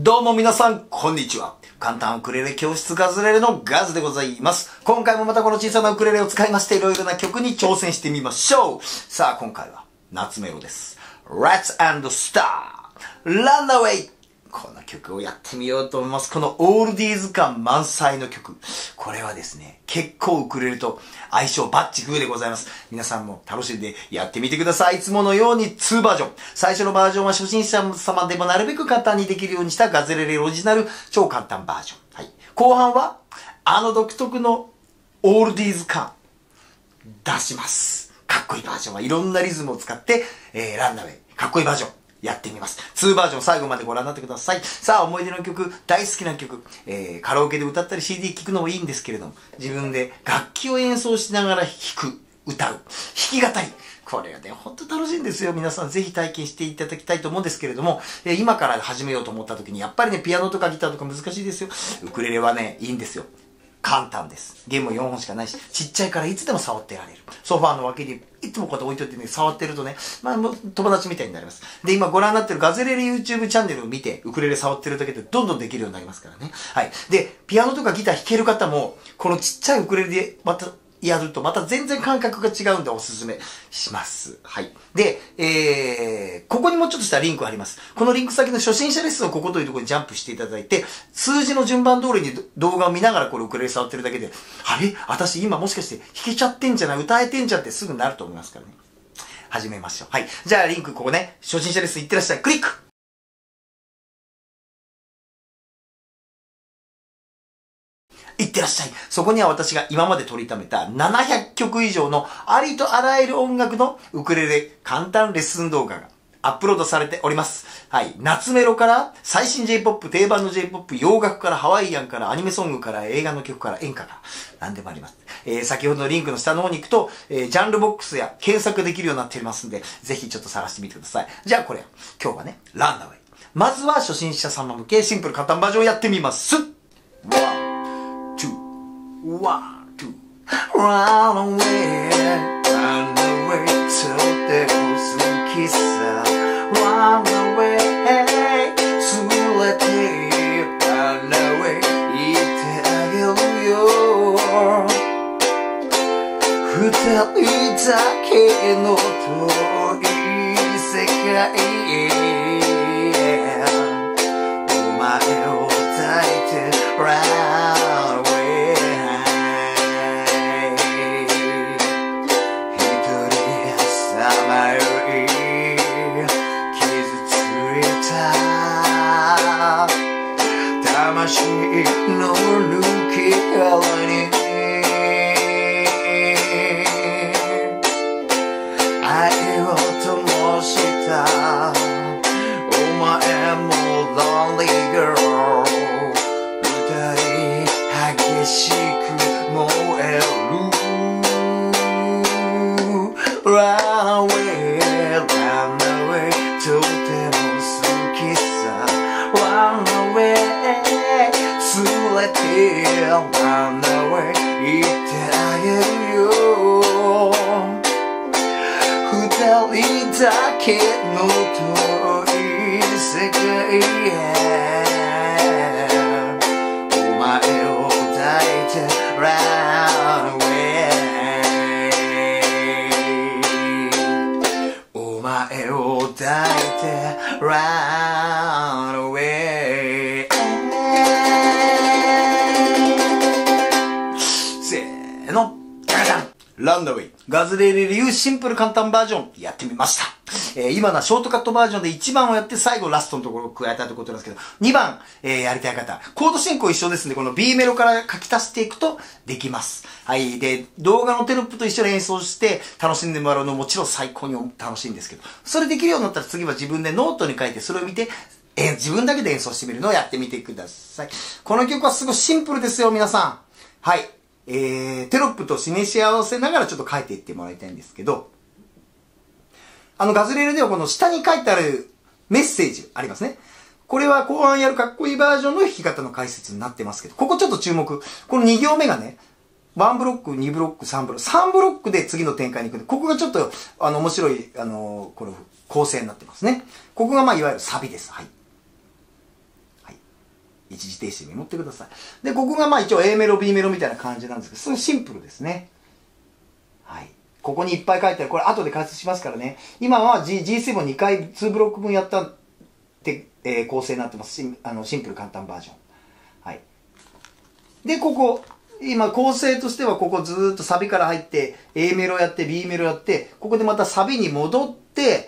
どうも皆さん、こんにちは。簡単ウクレレ教室ガズレレのガズでございます。今回もまたこの小さなウクレレを使いまして、いろいろな曲に挑戦してみましょう。さあ、今回は夏メロです。Let's and Star! Runaway! この曲をやってみようと思います。このオールディーズ感満載の曲。これはですね、結構ウクレレと相性バッチグーでございます。皆さんも楽しんでやってみてください。いつものように2バージョン。最初のバージョンは初心者様でもなるべく簡単にできるようにしたガズレレオリジナル超簡単バージョン。はい。後半は独特のオールディーズ感出します。かっこいいバージョンはいろんなリズムを使って、ランナウェイ。かっこいいバージョン。やってみます。2バージョン最後までご覧になってください。さあ、思い出の曲、大好きな曲、カラオケで歌ったり CD 聴くのもいいんですけれども、自分で楽器を演奏しながら弾く、歌う、弾き語り。これはね、ほんと楽しいんですよ。皆さんぜひ体験していただきたいと思うんですけれども、今から始めようと思った時に、やっぱりね、ピアノとかギターとか難しいですよ。ウクレレはね、いいんですよ。簡単です。弦も4本しかないし、ちっちゃいからいつでも触ってられる。ソファーの脇にいつもこうやって置いといてね、触ってるとね、もう友達みたいになります。で、今ご覧になってるガズレレ YouTube チャンネルを見て、ウクレレ触ってるだけでどんどんできるようになりますからね。はい。で、ピアノとかギター弾ける方も、このちっちゃいウクレレでまた、やるとまた全然感覚が違うんでおすすめします。はい。で、ここにもちょっとしたリンクあります。このリンク先の初心者レッスンをここというところにジャンプしていただいて、数字の順番通りに動画を見ながらこれウクレレ触ってるだけで、あれ私今もしかして弾けちゃってんじゃない歌えてんじゃんってすぐなると思いますからね。始めましょう。はい。じゃあリンクここね、初心者レッスンいってらっしゃい。クリックいってらっしゃい。そこには私が今まで取りためた700曲以上のありとあらゆる音楽のウクレレ簡単レッスン動画がアップロードされております。はい。夏メロから最新 J-POP、定番の J-POP、洋楽からハワイアンからアニメソングから映画の曲から演歌から何でもあります。先ほどのリンクの下の方に行くと、ジャンルボックスや検索できるようになっておりますんで、ぜひちょっと探してみてください。じゃあこれ、今日はね、ランナウェイ。まずは初心者様向けシンプル簡単バージョンをやってみます。One, two, run away, run away, till there was a kiss. Run away, 連れて run away, 言ってあげるよ。二人だけの遠い世界へ、お前を抱いて run away。魂の抜け殻に愛を灯したお前も Lonely Girl 二人激しく燃える Run away, run away とても好きさ Run away連れて Run away 言ってあげるよ二人だけの遠い世界へお前を抱いて Run away お前を抱いて Run awayランナウェイ。ガズレレ流シンプル簡単バージョンやってみました。今のはショートカットバージョンで1番をやって最後ラストのところを加えたということなんですけど、2番、やりたい方、コード進行一緒ですんで、この B メロから書き足していくとできます。はい。で、動画のテロップと一緒に演奏して楽しんでもらうのももちろん最高に楽しいんですけど、それできるようになったら次は自分でノートに書いてそれを見て、自分だけで演奏してみるのをやってみてください。この曲はすごいシンプルですよ、皆さん。はい。テロップと示し合わせながらちょっと書いていってもらいたいんですけど、ガズレレではこの下に書いてあるメッセージありますね。これは後半やるかっこいいバージョンの弾き方の解説になってますけど、ここちょっと注目。この2行目がね、1ブロック、2ブロック、3ブロック、3ブロックで次の展開に行くんで、ここがちょっと、面白い、この構成になってますね。ここがいわゆるサビです。はい。はい。 一時停止でメモってください。で、ここがまあ一応 A メロ、B メロみたいな感じなんですけど、すごいシンプルですね。はい。ここにいっぱい書いてある。これ後で解説しますからね。今は G72 回2ブロック分やったって、構成になってます。シンプル簡単バージョン。はい。で、ここ、今構成としてはここずーっとサビから入って、A メロやって、B メロやって、ここでまたサビに戻って、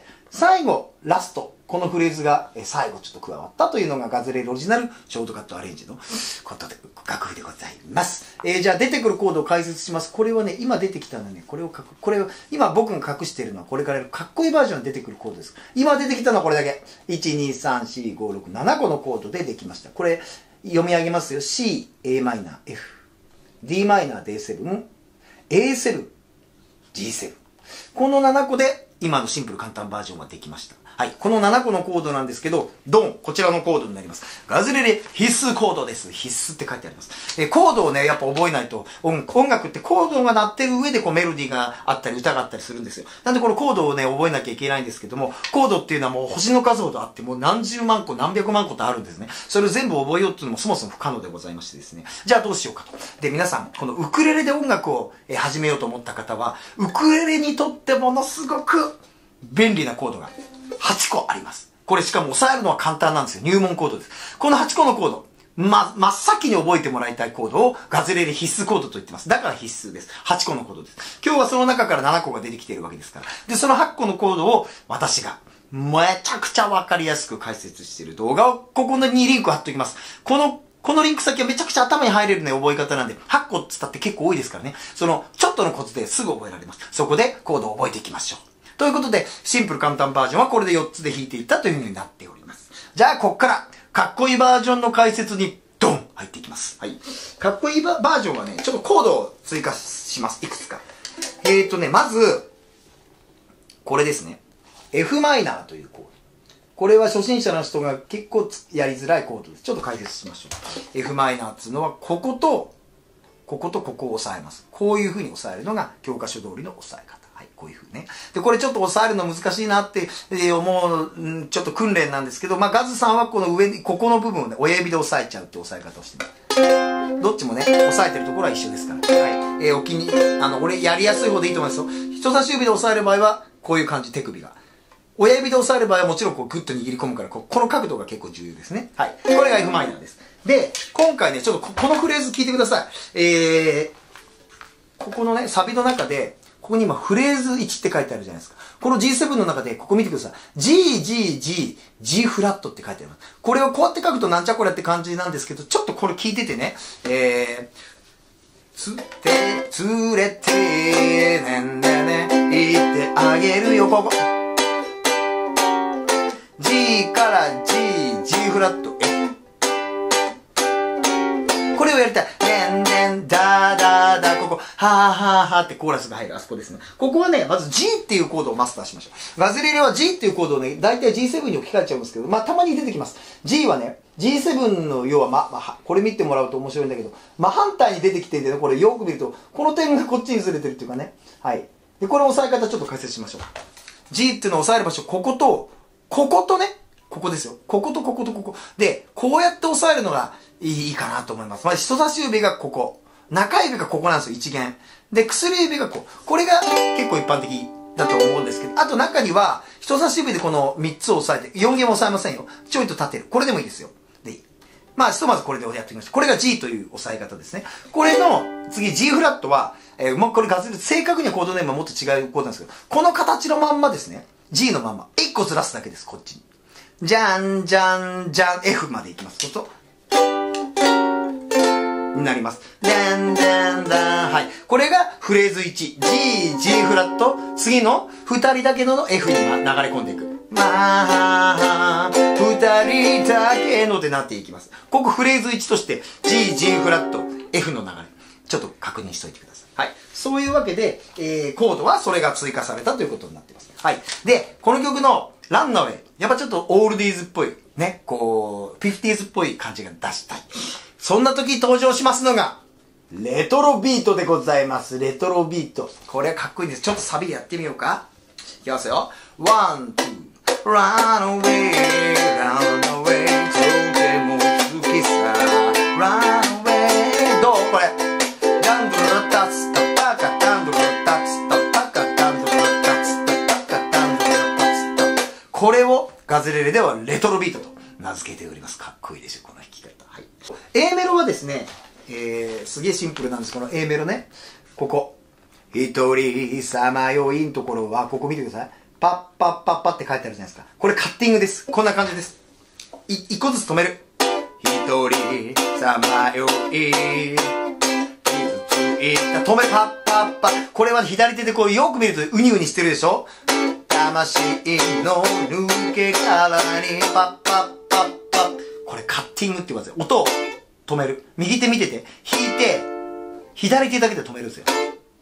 最後、ラスト。このフレーズが最後ちょっと加わったというのがガズレレオリジナルショートカットアレンジのことで、楽譜でございます。じゃあ出てくるコードを解説します。これはね、今出てきたのね、これを今僕が隠しているのはこれからかっこいいバージョンで出てくるコードです。今出てきたのはこれだけ。1、2、3、4、5、6、7個のコードでできました。これ読み上げますよ。C、a マイナー、F、d マイナー、D7、A7、G7。この7個で今のシンプル簡単バージョンはできました。はい。この7個のコードなんですけど、ドンこちらのコードになります。ガズレレ必須コードです。必須って書いてあります。コードをね、やっぱ覚えないと、音楽ってコードが鳴ってる上でこうメロディーがあったり歌があったりするんですよ。なんでこのコードをね、覚えなきゃいけないんですけども、コードっていうのはもう星の数ほどあって、もう何十万個何百万個とあるんですね。それを全部覚えようっていうのもそもそも不可能でございましてですね。じゃあどうしようかと。で、皆さん、このウクレレで音楽を始めようと思った方は、ウクレレにとってものすごく便利なコードが8個あります。これしかも押さえるのは簡単なんですよ。入門コードです。この8個のコード、真っ先に覚えてもらいたいコードをガズレレ必須コードと言ってます。だから必須です。8個のコードです。今日はその中から7個が出てきているわけですから。で、その8個のコードを私がめちゃくちゃわかりやすく解説している動画をここにリンク貼っておきます。このリンク先はめちゃくちゃ頭に入れるね、覚え方なんで、8個って言ったって結構多いですからね。ちょっとのコツですぐ覚えられます。そこでコードを覚えていきましょう。ということで、シンプル簡単バージョンはこれで4つで弾いていったという風になっております。じゃあ、こっから、かっこいいバージョンの解説に、ドン入っていきます。はい。かっこいいバージョンはね、ちょっとコードを追加します。いくつか。まず、これですね。F マイナーというコード。これは初心者の人が結構やりづらいコードです。ちょっと解説しましょう。F マイナーっていうのは、こことここを押さえます。こういう風に押さえるのが教科書通りの押さえ方。はい、こういう風ね。で、これちょっと押さえるの難しいなって思う、ちょっと訓練なんですけど、まあ、ガズさんはこの上に、ここの部分をね、親指で押さえちゃうって押さえ方をしてます。どっちもね、押さえてるところは一緒ですから。はい。俺やりやすい方でいいと思いますよ。人差し指で押さえる場合は、こういう感じ、手首が。親指で押さえる場合はもちろんこうグッと握り込むから、この角度が結構重要ですね。はい。これが F マイナーです。で、今回ね、ちょっとこのフレーズ聞いてください。ここのね、サビの中で、ここに今フレーズ1って書いてあるじゃないですか。この G7 の中で、ここ見てください。G、G、G、G フラットって書いてあります。これをこうやって書くとなんちゃこりゃって感じなんですけど、ちょっとこれ聞いててね。連れて、ねんねね、言ってあげるよ、ここ。G から G、G フラット、これをやりたい。でんでん、だだだ、ここ、はーはーはーってコーラスが入る、あそこですね。ここはね、まず G っていうコードをマスターしましょう。ガズレレは G っていうコードをね、だいたい G7 に置き換えちゃうんですけど、まあ、たまに出てきます。G はね、G7 の要は、これ見てもらうと面白いんだけど、真反対に出てきてんでね、これよく見ると、この点がこっちにずれてるっていうかね。はい。で、これ押さえ方ちょっと解説しましょう。G っていうのを押さえる場所、こことね、ここですよ。こことこことここ。で、こうやって押さえるのがいいかなと思います。まず人差し指がここ。中指がここなんですよ、一弦。で、薬指がこう。これが結構一般的だと思うんですけど、あと中には、人差し指でこの3つを押さえて、4弦を押さえませんよ。ちょいと立てる。これでもいいですよ。で、まあ、ひとまずこれでやってみましょう。これが G という押さえ方ですね。これの、次 G フラットは、もうこれ正確にはコードネームはもっと違うコードなんですけど、この形のまんまですね。G のまんま。1個ずらすだけです、こっちに。じゃんじゃんじゃん、F までいきます。そうすると、になります。でんでんだん。はい。これがフレーズ1。G、G フラット。次の2人だけの F に流れ込んでいく。まあ、2人だけのってなっていきます。ここフレーズ1として G、G フラット、F の流れ。ちょっと確認しといてください。はい。そういうわけで、コードはそれが追加されたということになっています。はい。で、この曲のランナウェイ。やっぱちょっとオールディーズっぽい。ね。こう、50s っぽい感じが出したい。そんな時登場しますのが、レトロビートでございます。レトロビート。これはかっこいいです。ちょっとサビでやってみようか。いきますよ。1、2、run away, run away, とても好きさ。 runaway どうこれダンドルタツタタカダンドルタツタタカダンドルタツタタカダンドルタツタこれをガズレレではレトロビートと名付けております。かっこいいでしょこの弾き方。はい。A メロはですね、すげえシンプルなんです。この A メロね。ここ。一人さまよいんところは、ここ見てください。パッパッパッパって書いてあるじゃないですか。これカッティングです。こんな感じです。一個ずつ止める。一人さまよい。傷ついた。止め、パッパッパ。これは左手でこうよく見るとウニウニしてるでしょ。魂の抜け殻にパッパッパッパッ。これカッティングって言われて音を止める。右手見てて、弾いて、左手だけで止めるんですよ。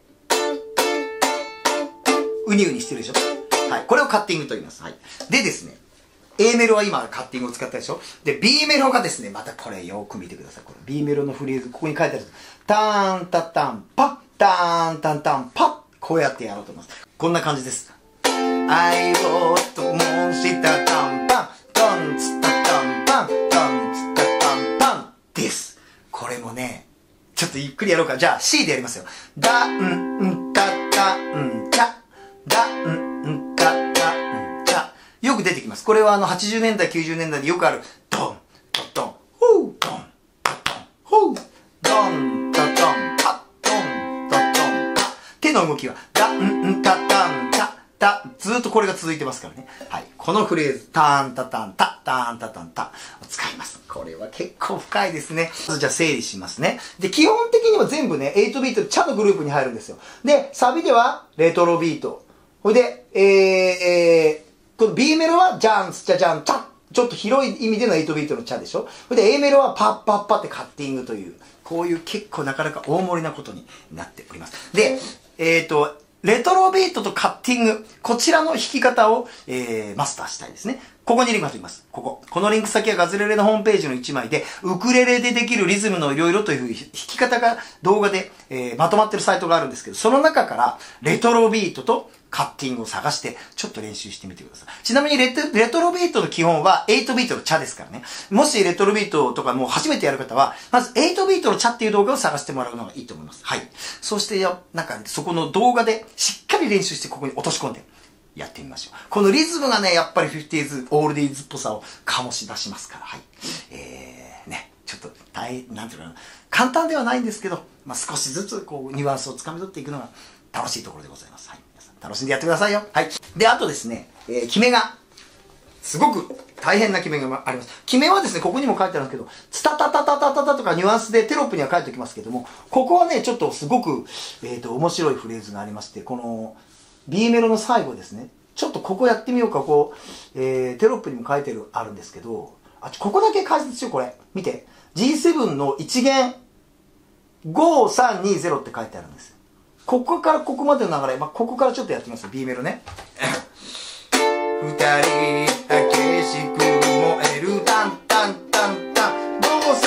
ウニウニしてるでしょ。はい。これをカッティングと言います。はい。でですね、A メロは今カッティングを使ったでしょ。で、B メロがですね、またこれよく見てください。これ B メロのフレーズ、ここに書いてあるんです。ターンタタンパッ、ターンタンタンパッ。こうやってやろうと思います。こんな感じです。愛をと申したタンパン、タンツタタンパン、タンツタタンパンです。これもね、ちょっとゆっくりやろうか。じゃあ C でやりますよ。ダンタタンチャ。ダンタタンチャ。よく出てきます。これは80年代、90年代でよくある。ドン、ドン、ホー、ドン、ドン、ホー、ドン、タタン、パッ、ドン、タタン、パッ。手の動きは、ダンタタン、タ。ずーっとこれが続いてますからね。はい。このフレーズ、ターンタタンタ、ターンタタンタを使います。これは結構深いですね。じゃあ整理しますね。で、基本的には全部ね、8ビートでチャのグループに入るんですよ。で、サビではレトロビート。ほいで、この B メロはジャンス、ジャジャン、チャ。ちょっと広い意味での8ビートのチャでしょ。ほいで A メロはパッパッパってカッティングという、こういう結構なかなか大盛りなことになっております。で、レトロビートとカッティング、こちらの弾き方を、マスターしたいですね。ここにリンク貼っておきます。このリンク先はガズレレのホームページの1枚で、ウクレレでできるリズムのいろいろという弾き方が動画で、まとまってるサイトがあるんですけど、その中からレトロビートとカッティングを探して、ちょっと練習してみてください。ちなみにレトロビートの基本は8ビートのチャですからね。もしレトロビートとかもう初めてやる方は、まず8ビートのチャっていう動画を探してもらうのがいいと思います。はい。そしてなんかそこの動画でしっかり練習してここに落とし込んでやってみましょう。このリズムがね、やっぱり 50s、オールディーズっぽさを醸し出しますから、はい。ね、ちょっとなんていうのかな、簡単ではないんですけど、まあ、少しずつこうニュアンスをつかみ取っていくのが楽しいところでございます。はい。楽しんでやってくださいよ。はい。で、あとですね、決めが、すごく大変な決めがあります。決めはですね、ここにも書いてあるんですけど、ツタタタタタタタとかニュアンスでテロップには書いておきますけども、ここはね、ちょっとすごく、面白いフレーズがありまして、この B メロの最後ですね、ちょっとここやってみようか、こう、テロップにも書いてあるんですけど、ここだけ解説しよう、これ。見て。G7 の1弦、5320って書いてあるんです。ここからここまでの流れ、まあ、ここからちょっとやってみますよ、B メロね。二人激しく燃えるタンタンタンタン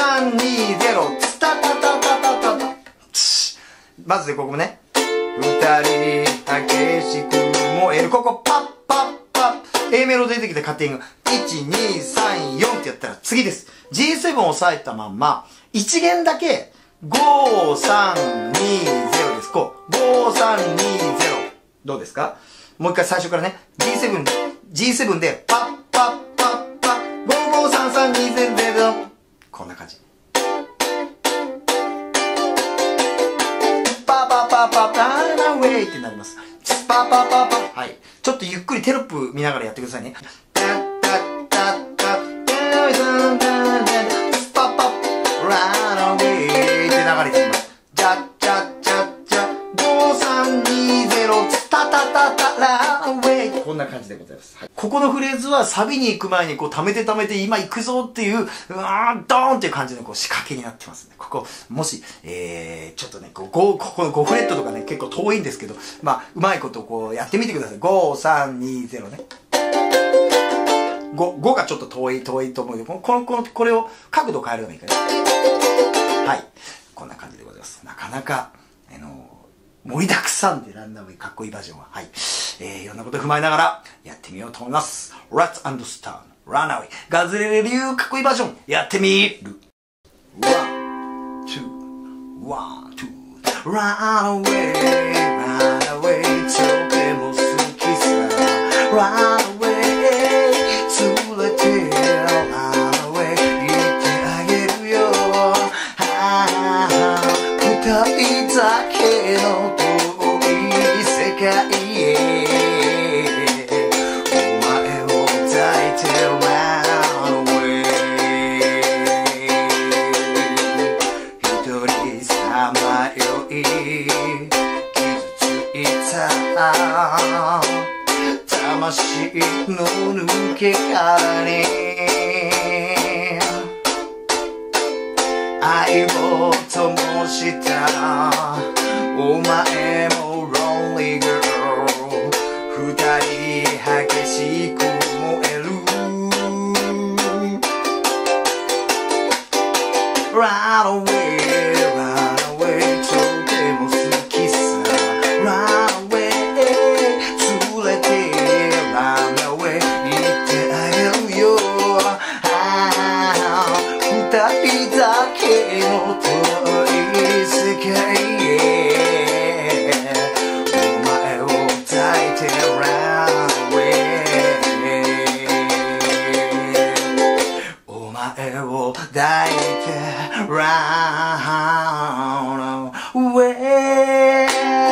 5320ツタタタタタタタ。まずでここもね。二人激しく燃える。ここパッパッパッ。A メロ出てきてカッティング。1234ってやったら次です。G7 を押さえたまんま、1弦だけ5320です。こう。5320。どうですか？もう一回最初からね。G7 で、パッパッパッパッ、553320。こんな感じ。パパパパパーナウェイってなります。パパパパ。はい。ちょっとゆっくりテロップ見ながらやってくださいね。タッタッタッタッタッタッスパパッランアウェイって流れています。ジャッジャッジャッジャッ5320ツタタタタランアウェイ。こんな感じでございます。はい、ここのフレーズはサビに行く前にこう溜めて今行くぞっていう、ドーンっていう感じのこう仕掛けになってますね。ここ、もし、ちょっとね、ここの5フレットとかね、結構遠いんですけど、まあ、うまいことこうやってみてください。5320ね。5がちょっと遠いと思うよ。これを角度変えるのがいいかな。はい。こんな感じでございます。なかなか、盛りだくさんでランナーウェイかっこいいバージョンは。はい。いろんなことを踏まえながらやってみようと思います。Let's understand Runaway ガズレレ流かっこいいバージョンやってみる。 One, two. Run away, run away とても好きさ Run away 連れて Run away 言ってあげるよ二人だけの遠い世界へお前を抱いて Run away 一人さまよい傷ついた魂の抜け殻に愛を灯したお前も Lonely Girl 二人激しく燃える Run away Run away とても好きさ Run away 連れて Run away 言ってあげるよ二人だけの遠い世界へお前を抱いて Run away お前を抱いて Run away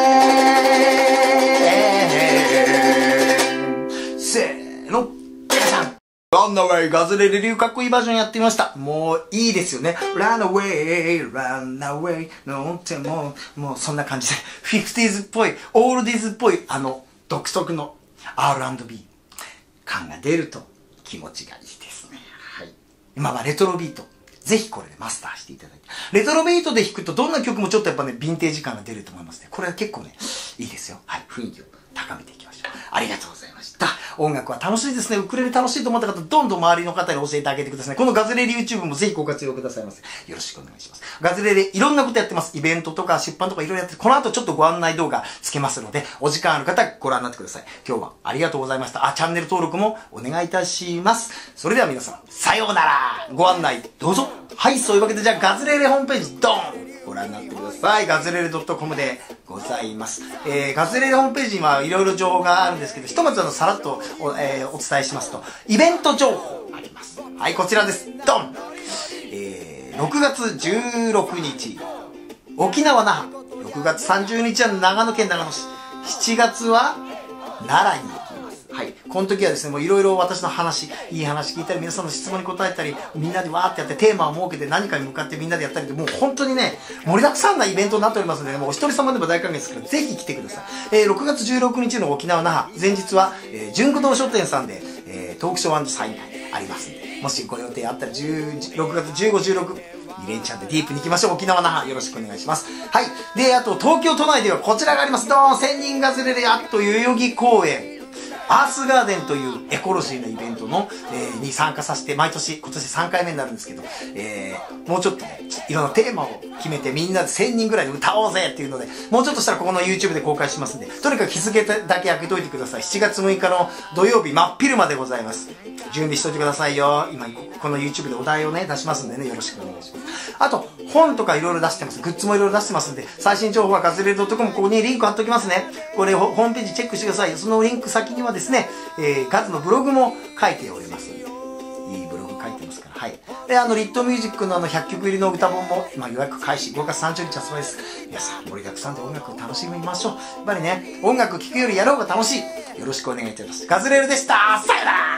せーのRun away ガズレレ流かっこいいバージョンやってみました。もういいですよね。Run away, run away のってもうそんな感じで 50s っぽい、oldies っぽい独特の R&B 感が出ると気持ちがいいですね。はい。今はレトロビート。ぜひこれでマスターしていただいて。レトロビートで弾くとどんな曲もちょっとやっぱね、ヴィンテージ感が出ると思いますね。これは結構ね、いいですよ。はい。雰囲気を高めていきましょう。ありがとうございました。音楽は楽しいですね。ウクレレ楽しいと思った方、どんどん周りの方に教えてあげてください。このガズレレ YouTube もぜひご活用くださいませ。よろしくお願いします。ガズレレいろんなことやってます。イベントとか出版とかいろいろやってる。この後ちょっとご案内動画つけますので、お時間ある方ご覧になってください。今日はありがとうございました。チャンネル登録もお願いいたします。それでは皆さん、さようなら。ご案内どうぞ。はい、そういうわけでじゃあガズレレホームページドンご覧になってください。ガズレレ .com でございます。ガズレレホームページにはいろいろ情報があるんですけど、ひとまずさらっとお伝えしますと、イベント情報あります。はい、こちらです。ドン6月16日、沖縄那覇。6月30日は長野県長野市。7月は奈良に行きます。はい。この時はですね、もういろいろ私の話、いい話聞いたり、皆さんの質問に答えたり、みんなでわーってやってテーマを設けて何かに向かってみんなでやったりで、もう本当にね、盛りだくさんなイベントになっておりますので、もうお一人様でも大歓迎ですから、ぜひ来てください。6月16日の沖縄那覇、前日は、純駆動書店さんで、トークショー&サイン会ありますんで、もしご予定あったら6月15、16、2連チャンでディープに行きましょう。沖縄那覇よろしくお願いします。はい。で、あと東京都内ではこちらがあります。どーん、千人ガズレレアット代々木公園。アースガーデンというエコロジーのイベントの、に参加させて、今年3回目になるんですけど、もうちょっとね、いろんなテーマを決めてみんなで1000人ぐらいで歌おうぜっていうので、もうちょっとしたらここの YouTube で公開しますんで、とにかく日付だけ開けといてください。7月6日の土曜日真っ昼までございます。準備しといてくださいよ。今、この YouTube でお題をね、出しますんでね、よろしくお願いします。あと、本とかいろいろ出してます。グッズもいろいろ出してますんで、最新情報はガズレレ .com、ここにリンク貼っておきますね。これ、ホームページチェックしてください。そのリンク先にはですね、ガズのブログも書いておりますんで、いいブログ書いてますから、はい。で、リットミュージックの100曲入りの歌本も、今予約開始、5月30日発売です。皆さん、盛りだくさんで音楽を楽しみましょう。やっぱりね、音楽聴くよりやろうが楽しい。よろしくお願いいたします。ガズレレでした。さよなら。